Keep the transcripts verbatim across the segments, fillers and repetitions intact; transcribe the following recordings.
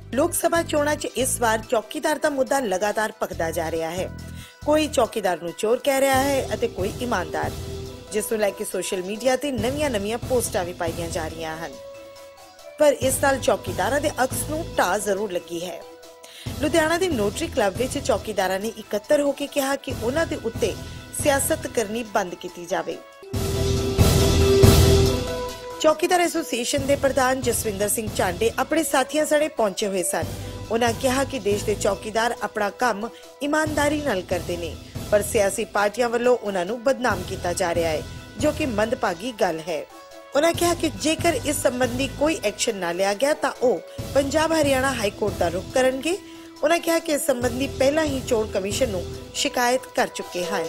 लोक सभा चोणां च इस बार चौकीदार दा मुद्दा लगातार भखदा जा रहा है। कोई चौकीदार नूं चोर कह रहा है अते कोई ईमानदार, जिस नूं लैके सोशल मीडिया ते नवीआं नवीआं पोस्टां भी पाईआं जा रहीआं हन। पर इस साल चौकीदारां दे अक्स नूं ढाह जरूर लगी है। लुधियाना दे नोटरी क्लब विच चौकीदारां ने इकत्तर होके कहा कि उन्हां दे उत्ते सियासत करनी बंद कीती जावे। चौकीदार एसोसीएशन के प्रधान जसविंदर सिंह चांडे अपने साथियों सड़े पहुंचे हुए सन। उन्होंने कहा कि देश के चौकीदार अपना काम ईमानदारी नाल करते ने, पर सियासी पार्टियां वालों उन्होंने बदनाम किया जा रहा है, जो कि मंदभागी गल है। उन्होंने कहा कि जेकर इस संबंधी कोई एक्शन ना लिया गया तो वह पंजाब हरियाणा हाई कोर्ट का रुख करेंगे। उन्होंने कहा कि इस संबंधी पहला ही चोण कमीशन नूं शिकायत कर चुके हैं।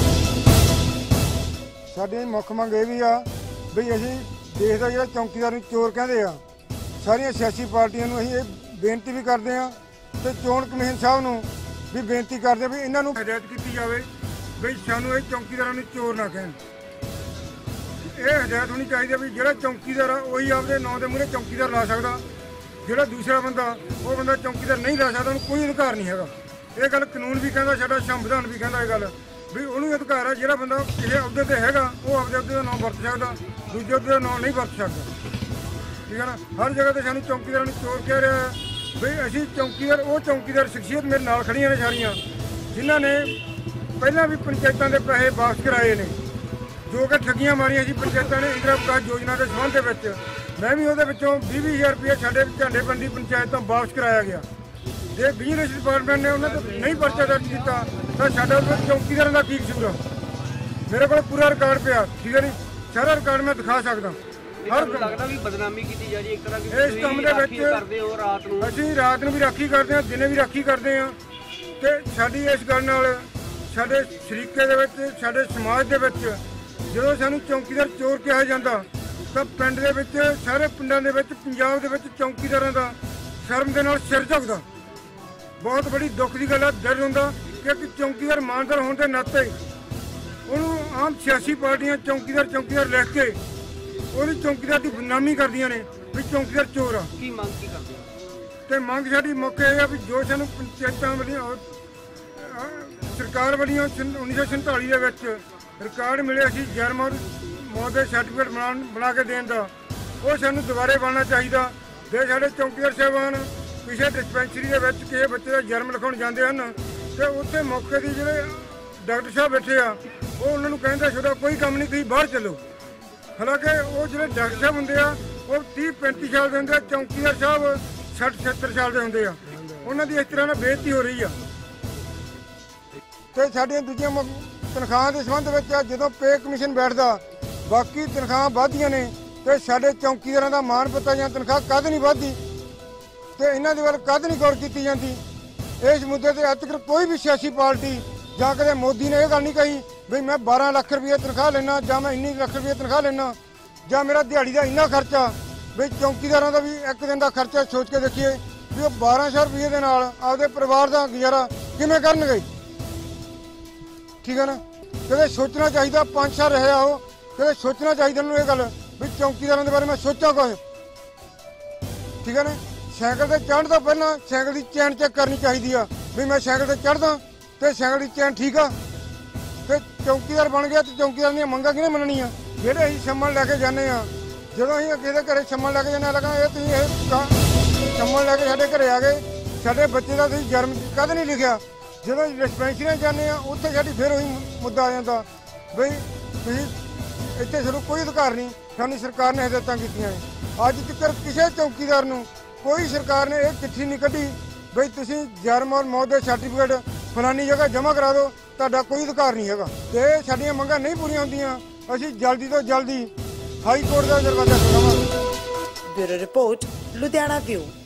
साडी मुख मंग इह वी आ भी असीं देश का जो चौकीदार नूं चोर कहते हैं, सारिया सियासी पार्टियों को अं बेनती भी करते हैं तो चोण कमीशन साहब नूं भी बेनती करते भी इन्हों हिदायत की जाए भी सानू ये चौकीदार चोर ना कहन। ये हिदायत होनी चाहिए भी जो चौकीदार आ वही आपके नाम के मूहरे चौकीदार ला सकता, जो दूसरा बंदा वो बंदा चौकीदार नहीं ला सकता, कोई अधिकार नहीं है। ये गल कानून भी कहता, साडा संविधान भी कहता, ये गल भी उन्होंने अधिकार है जो बंदा किसी अहदे पर है वो आपके अहदे का नाम वरत सकता, दूजे अहदे का नाम नहीं वरत सकता। ठीक है ना, हर जगह तो सानू चौकीदार चोर कह रहा है भी असी चौकीदार वो चौकीदार शख्सियत मेरे नाल खड़ियां ने सारियां जिन्हां ने पहला भी पंचायतों के पैसे वापस कराए ने, जो कि ठगियां मारियां सी पंचायतों ने इंदिरा विकास योजना के संबंध के। मैं भी वो भी भी हज़ार रुपया साढ़े झांडेबंदी पंचायतों वापस कराया गया। जे बिजनेस डिपार्टमेंट ने उन्होंने नहीं पर्चा दर्ज किया तो साडा चौकीदार का की कसूर? मेरे को पूरा रिकॉर्ड पिया, ठीक है नहीं, सारा रिकॉर्ड मैं दिखा सकता। हर लगता भी बदनामी की जा रही एक तरह की इस काम दे असीं रात नूं भी राखी करते हैं, दिने भी राखी करते हैं ते साडी इस गल नाल साडे शरीके दे विच साडे समाज दे विच जदों सानूं चौकीदार चोर कहा जांदा तां पिंड दे विच सारे पिंडां दे विच पंजाब दे विच चौकीदारां दा शर्म दे नाल सिर झुकदा। बहुत बड़ी दुख की गल है, दर्द होंदा कि एक चौकीदार इमानदार होने के नाते उन्होंने आम सियासी पार्टियां चौकीदार चौकीदार लिख के वो चौकीदार की बदनामी करदियां ने भी चौकीदार चोर आ। की मंग की करदे ते मंग साडी मुख ये है भी जो सानूं पंचायतां वालियां सरकार वालियां उन्नीस सौ संताली दे विच रिकॉर्ड मिले असीं जन्म और मौत के सर्टिफिकेट बना बना के देण दा, वो सानूं दुबारे बनना चाहिए। जे साडे चौकीदार साहबान पिछले डिस्पेंसरी के किसी बच्चे का जन्म लिखाउण जाते हैं तो उत्थे मौके की जो डॉक्टर साहब बैठे आ वो उन्होंने कहते छोड़ा कोई काम नहीं, तुसीं बाहर चलो। हालांकि वो जो डॉक्टर साहब होंगे वो तीह पैंती साल के होंगे, चौकीदार साहब सठ सत्तर साल के होंगे, उन्होंने इस तरह बेइज्जती हो रही है। तो साडियां दूजियां तनख्वाह के संबंध में जो पे कमीशन बैठता बाकी तनख्वाह वधदियां ने तो साडे चौकीदारां दा मान पता या तनख्वाह कद नहीं वधदी तो इन्हों के वाल कद नहीं गौर की जाती। इस मुद्दे पर अज तक कोई भी सियासी पार्टी या कदे मोदी ने यह गल नहीं कही भी मैं बारह लाख रुपये तनख्वाह लेना या मैं इन्नी लाख रुपये तनख्वाह लेना या मेरा दिहाड़ी का इन्ना खर्चा। भी चौकीदारों का भी एक दिन का खर्चा सोच के देखिए भी वो बारह सौ रुपये के नाल आपदे परिवार का गुजारा किवें करनगे। ठीक है ना, कदे सोचना चाहिए पाँच साल रहे आओ, कदे सोचना चाहिए उन्होंने ये गल भी चौकीदारों के बारे में सोचा कुछ। ठीक है ना, साइकिल से चढ़ तो पहला साइकिल की चैन चेक करनी चाहिए भी मैं साइकिल से चढ़दा तो साइकिल की चैन ठीक है तो चौकीदार बन गया तो चौकीदार दी मंगां किहने मनणियां? जेहड़े असीं सम्मन लैके जाने आ, जदों असीं किसी घरे सम्मन लैके जाने लगा ये तुसीं ये सम्मन लैके साडे घरे आ गए, साडे बच्चे का तुसीं जन्म कद नहीं लिखिया। जदों डिस्पेंसरी जाने आ उत्थे साडी फिर वही मुद्दा आ जांदा बई तुसीं इत्थे सानूं कोई अधिकार नहीं, सानूं सरकार ने हिदायतां कीतियां ने। अज तक किसी चौकीदार नूं कोई सरकार ने यह चिट्ठी नहीं कढ़ी बई तुसीं जन्म और मौत के सर्टिफिकेट फलानी जगह जमा करा दो, तुहाडा कोई अधिकार नहीं है। तो साडियां मंगां नहीं पूरीआं होंदियां, असीं जल्दी तो जल्दी हाई कोर्ट का दरवाजा खोलांगे। Bureau report, Ludhiana view.